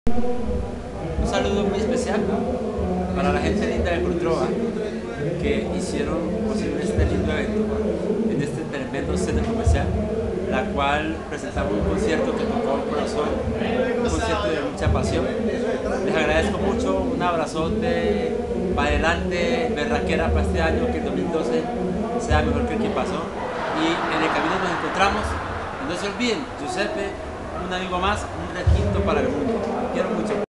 Un saludo muy especial para la gente linda de Cultrova que hicieron posible este lindo evento en este tremendo centro comercial, la cual presentamos un concierto que tocó el corazón, un concierto de mucha pasión. Les agradezco mucho, un abrazote, para adelante, berraquera para este año, que el 2012 sea mejor que el que pasó, y en el camino nos encontramos. Y no se olviden, Giuseppe, un amigo más, un requinto para el mundo. Quiero mucho.